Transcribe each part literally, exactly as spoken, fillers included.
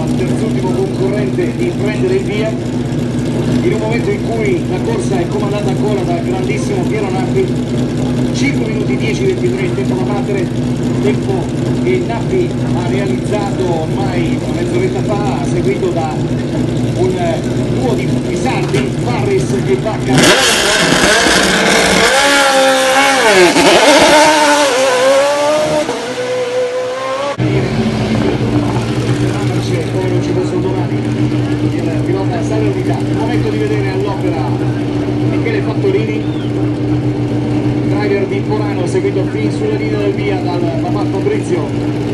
al terzultimo concorrente di prendere il via, in un momento in cui la corsa è comandata ancora dal grandissimo Piero Nappi. Cinque minuti dieci ventitré il tempo da battere, tempo che Nappi ha realizzato ormai una mezz'oretta fa, seguito da un duo di, di sardi, Farris e Bacca. Come non ci fossero domani, il pilota sale unità. Momento di vedere all'opera Michele Fattorini, driver di Porano, seguito fin sulla linea del via dal papà Fabrizio,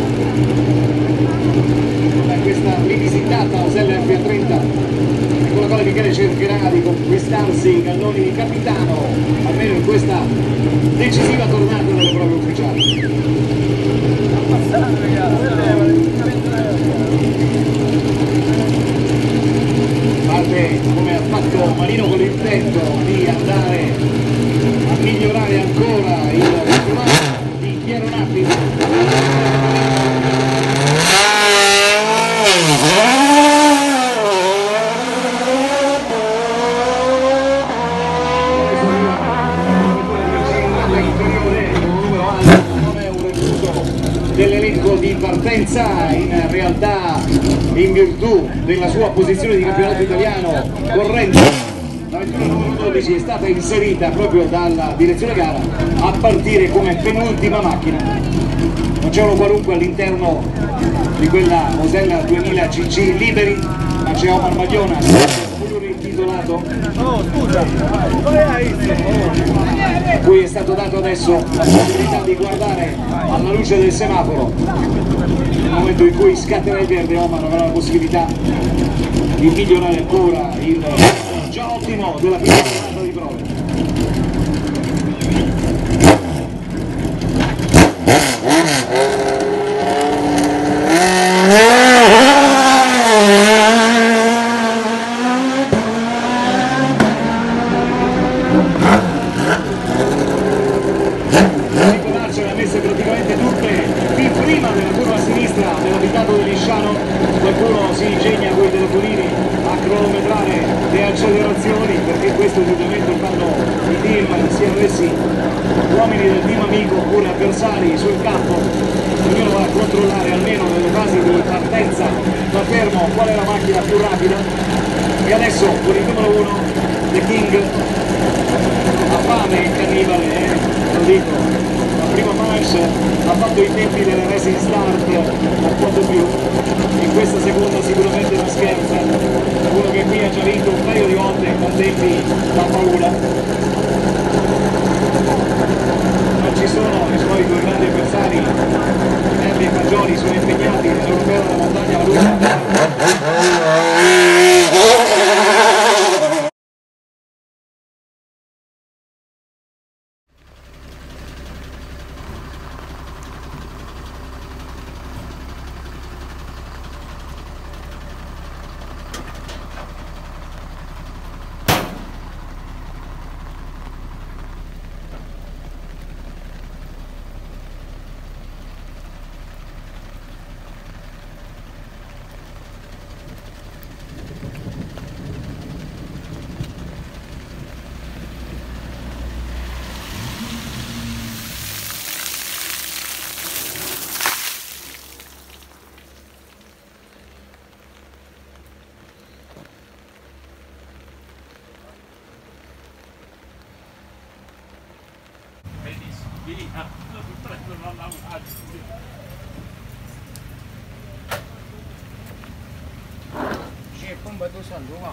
con questa rivisitata Osella F A trenta, con la quale Michele cercherà di conquistarsi i galloni di capitano, almeno in questa decisiva tornata delle prove ufficiali. Parte come ha fatto Marino con l'intento di andare a migliorare ancora il campionato di Piero Nappi. Dell'elenco di partenza, in realtà in virtù della sua posizione di campionato italiano corrente, la vettura numero dodici è stata inserita proprio dalla direzione gara a partire come penultima macchina. Non c'è uno qualunque all'interno di quella Osella duemila C C liberi, ma c'è Omar Magliona, titolato, oh, scusa, a cui è stato dato adesso la possibilità di guardare alla luce del semaforo. Nel momento in cui scatterà il verde, Omar avrà la possibilità di migliorare ancora il già ottimo della prima giornata di prove. Qualcuno si ingegna con i telefonini a cronometrare le accelerazioni, perché questo ovviamente fanno i team, siano essi uomini del team amico oppure avversari sul campo. Ognuno va a controllare almeno nelle fasi di partenza da fermo qual è la macchina più rapida. E adesso con il numero uno, The King, ha fame il cannibale, eh? Lo dico. Prima manche ha fatto i tempi delle racing start un po' di più, in questa seconda sicuramente non scherza, uno che qui ha già vinto un paio di volte con tempi da paura. Non ci sono i suoi due grandi avversari, Nervi e Fagioli sono impegnati nell'Europeo della montagna Valuta. Via, non prendono la macchina. C'è pompa tu santo qua.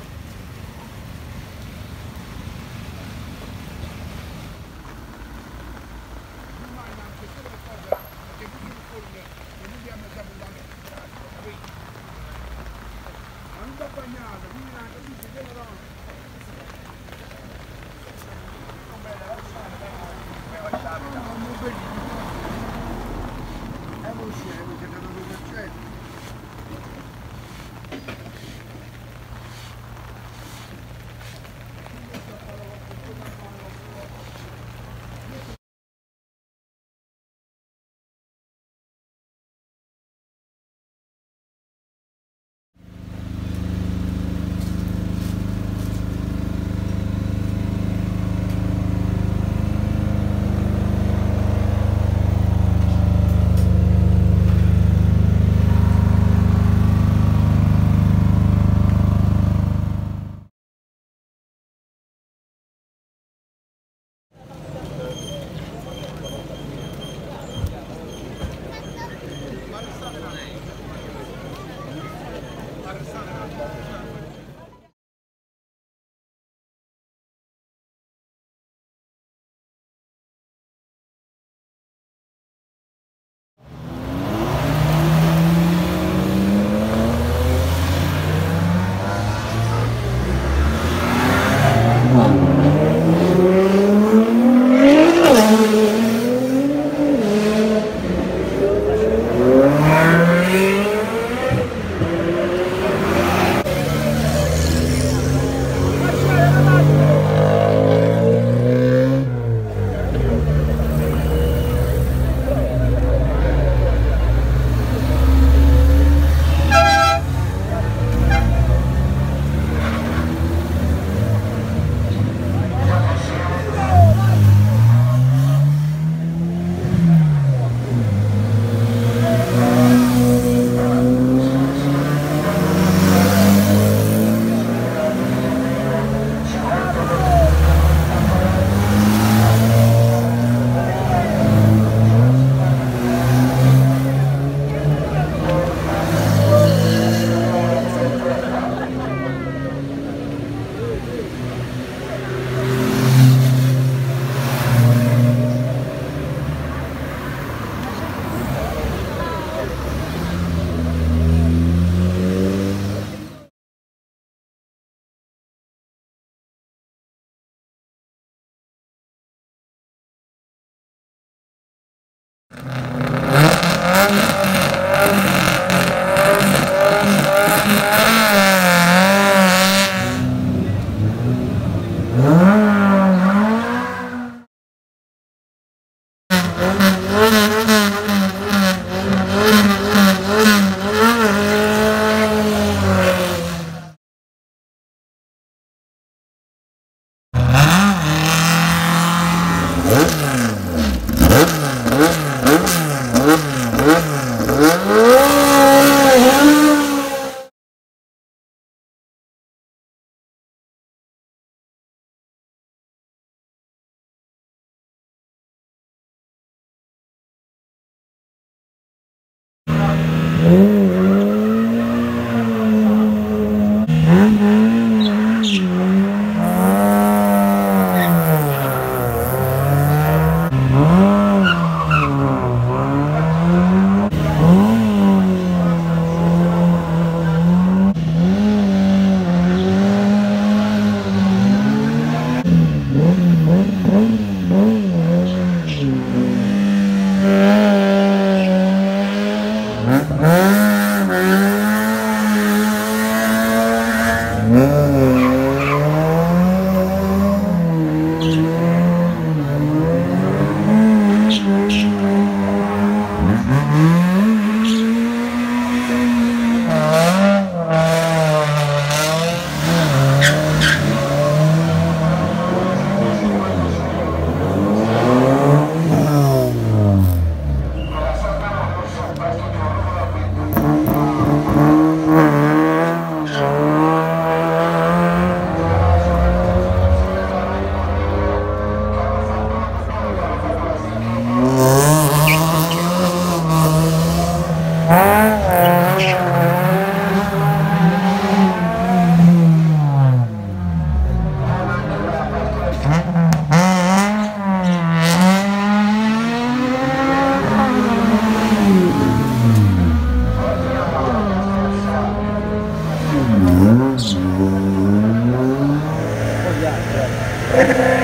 Yeah.